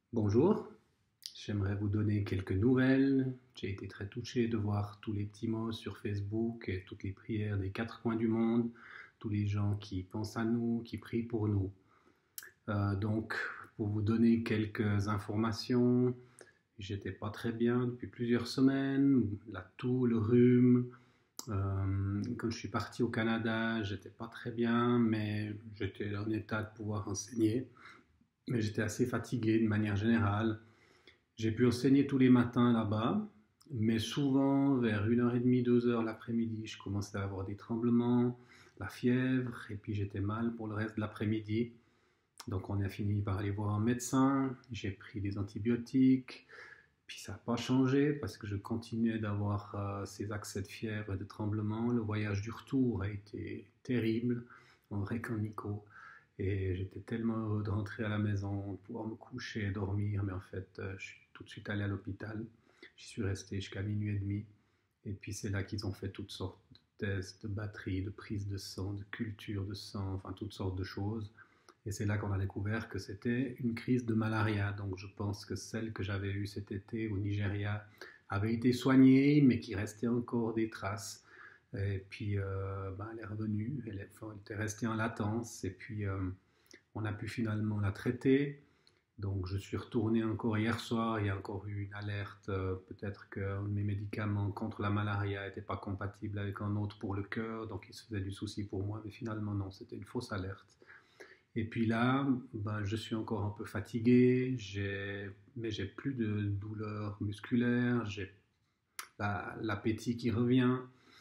Bonjour, j'aimerais vous donner quelques nouvelles. J'ai été très touché de voir tous les petits mots sur Facebook et toutes les prières des quatre coins du monde, tous les gens qui pensent à nous, qui prient pour nous. Donc, pour vous donner quelques informations, j'étais pas très bien depuis plusieurs semaines, la toux, le rhume. Quand je suis parti au Canada, j'étais pas très bien, mais j'étais en état de pouvoir enseigner. Mais j'étais assez fatigué de manière générale. J'ai pu enseigner tous les matins là-bas, mais souvent vers 1h30, 2h l'après-midi, je commençais à avoir des tremblements, la fièvre, et puis j'étais mal pour le reste de l'après-midi. Donc on a fini par aller voir un médecin, j'ai pris des antibiotiques, puis ça n'a pas changé parce que je continuais d'avoir ces accès de fièvre et de tremblements. Le voyage du retour a été terrible, en vrai qu'en Nico. Et j'étais tellement heureux de rentrer à la maison, de pouvoir me coucher et dormir, mais en fait, je suis tout de suite allé à l'hôpital. J'y suis resté jusqu'à minuit et demi. Et puis c'est là qu'ils ont fait toutes sortes de tests, de batteries, de prises de sang, de culture de sang, enfin toutes sortes de choses. Et c'est là qu'on a découvert que c'était une crise de malaria. Donc je pense que celle que j'avais eue cet été au Nigeria avait été soignée, mais qu'il restait encore des traces. Et puis elle est revenue, elle était restée en latence. Et puis on a pu finalement la traiter. Donc je suis retourné encore hier soir, il y a encore eu une alerte, peut-être que mes médicaments contre la malaria n'étaient pas compatibles avec un autre pour le cœur, donc il se faisait du souci pour moi, mais finalement non, c'était une fausse alerte. Et puis là, je suis encore un peu fatigué, mais j'ai plus de douleur musculaire, j'ai l'appétit qui revient,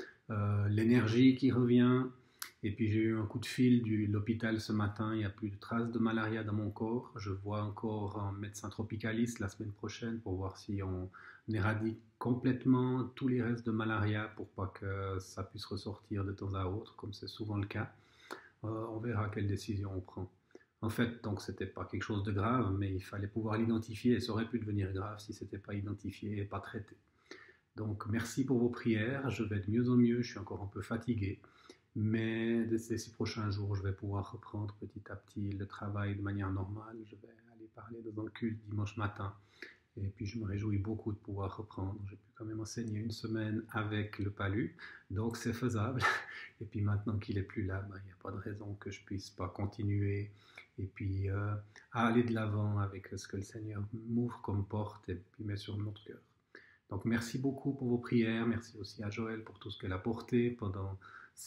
l'énergie qui revient. Et puis j'ai eu un coup de fil de l'hôpital ce matin, il n'y a plus de traces de malaria dans mon corps. Je vois encore un médecin tropicaliste la semaine prochaine pour voir si on éradique complètement tous les restes de malaria pour pas que ça puisse ressortir de temps à autre, comme c'est souvent le cas. On verra quelle décision on prend. En fait, donc c'était pas quelque chose de grave, mais il fallait pouvoir l'identifier et ça aurait pu devenir grave si c'était pas identifié et pas traité. Donc merci pour vos prières, je vais de mieux en mieux, je suis encore un peu fatigué, mais ces prochains jours, je vais pouvoir reprendre petit à petit le travail de manière normale. Je vais aller parler dans un culte dimanche matin. Et puis je me réjouis beaucoup de pouvoir reprendre. J'ai pu quand même enseigner une semaine avec le palu, donc c'est faisable. Et puis maintenant qu'il est plus là, il n'y a pas de raison que je puisse pas continuer. Et puis à aller de l'avant avec ce que le Seigneur m'ouvre comme porte et puis met sur notre cœur. Donc merci beaucoup pour vos prières. Merci aussi à Joël pour tout ce qu'elle a porté pendant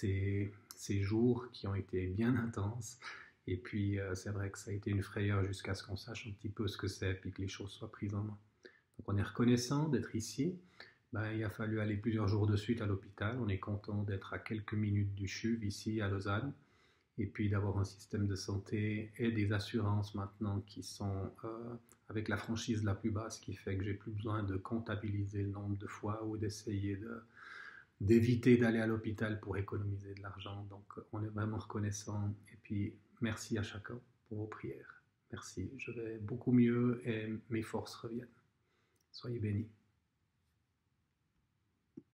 ces jours qui ont été bien intenses. Et puis, c'est vrai que ça a été une frayeur jusqu'à ce qu'on sache un petit peu ce que c'est, puis que les choses soient prises en main. Donc, on est reconnaissant d'être ici. Il a fallu aller plusieurs jours de suite à l'hôpital. On est content d'être à quelques minutes du CHUV ici à Lausanne. Et puis d'avoir un système de santé et des assurances maintenant qui sont avec la franchise la plus basse, qui fait que j'ai plus besoin de comptabiliser le nombre de fois ou d'essayer d'éviter d'aller à l'hôpital pour économiser de l'argent. Donc, on est vraiment reconnaissant. Et puis, merci à chacun pour vos prières. Merci. Je vais beaucoup mieux et mes forces reviennent. Soyez bénis.